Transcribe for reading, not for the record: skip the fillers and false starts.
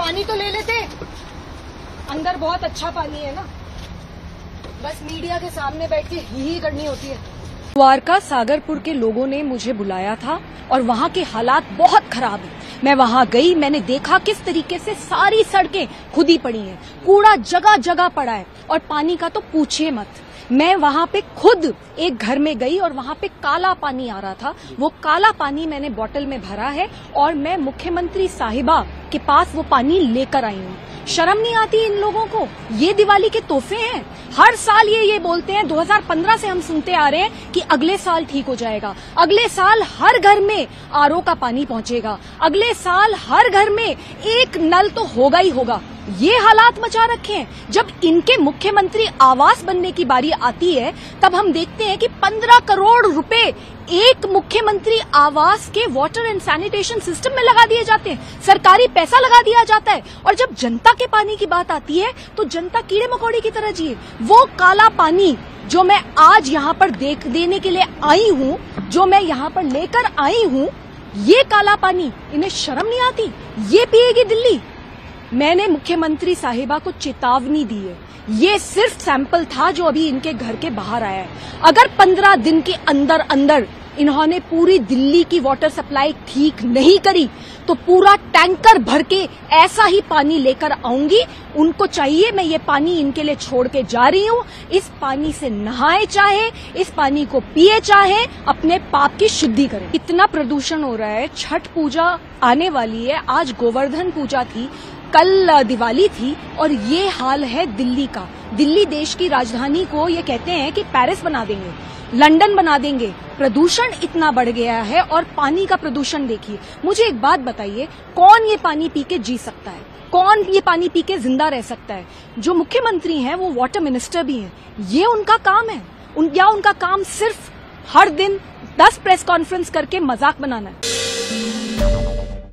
पानी तो ले लेते, अंदर बहुत अच्छा पानी है ना, बस मीडिया के सामने बैठ के ही करनी होती है। द्वारका सागरपुर के लोगों ने मुझे बुलाया था और वहाँ के हालात बहुत खराब हैं। मैं वहाँ गई, मैंने देखा किस तरीके से सारी सड़कें खुदी पड़ी हैं, कूड़ा जगह जगह पड़ा है और पानी का तो पूछिए मत। मैं वहाँ पे खुद एक घर में गई और वहाँ पे काला पानी आ रहा था। वो काला पानी मैंने बोतल में भरा है और मैं मुख्यमंत्री साहिबा के पास वो पानी लेकर आई हूँ। शर्म नहीं आती इन लोगों को? ये दिवाली के तोहफे हैं। हर साल ये बोलते हैं, 2015 से हम सुनते आ रहे हैं कि अगले साल ठीक हो जाएगा, अगले साल हर घर में आरओ का पानी पहुंचेगा, अगले साल हर घर में एक नल तो होगा ही होगा। ये हालात मचा रखे हैं। जब इनके मुख्यमंत्री आवास बनने की बारी आती है तब हम देखते हैं कि 15 करोड़ रुपए एक मुख्यमंत्री आवास के वाटर एंड सैनिटेशन सिस्टम में लगा दिए जाते हैं, सरकारी पैसा लगा दिया जाता है। और जब जनता के पानी की बात आती है तो जनता कीड़े मकोड़े की तरह जिए। वो काला पानी जो मैं आज यहाँ पर देने के लिए आई हूँ, जो मैं यहाँ पर लेकर आई हूँ, ये काला पानी इन्हें शर्म नहीं आती? ये पिएगी दिल्ली? मैंने मुख्यमंत्री साहिबा को चेतावनी दी है। ये सिर्फ सैंपल था जो अभी इनके घर के बाहर आया है। अगर 15 दिन के अंदर अंदर इन्होंने पूरी दिल्ली की वाटर सप्लाई ठीक नहीं करी तो पूरा टैंकर भर के ऐसा ही पानी लेकर आऊंगी। उनको चाहिए, मैं ये पानी इनके लिए छोड़ के जा रही हूँ। इस पानी से नहाए चाहे, इस पानी को पिए चाहे, अपने पाप की शुद्धि करें। इतना प्रदूषण हो रहा है। छठ पूजा आने वाली है, आज गोवर्धन पूजा थी, कल दिवाली थी और ये हाल है दिल्ली का। दिल्ली देश की राजधानी को ये कहते हैं कि पेरिस बना देंगे, लंदन बना देंगे। प्रदूषण इतना बढ़ गया है और पानी का प्रदूषण देखिए। मुझे एक बात बताइए, कौन ये पानी पी के जी सकता है? कौन ये पानी पी के जिंदा रह सकता है? जो मुख्यमंत्री हैं वो वाटर मिनिस्टर भी हैं। ये उनका काम है? या उनका काम सिर्फ हर दिन 10 प्रेस कॉन्फ्रेंस करके मजाक बनाना है?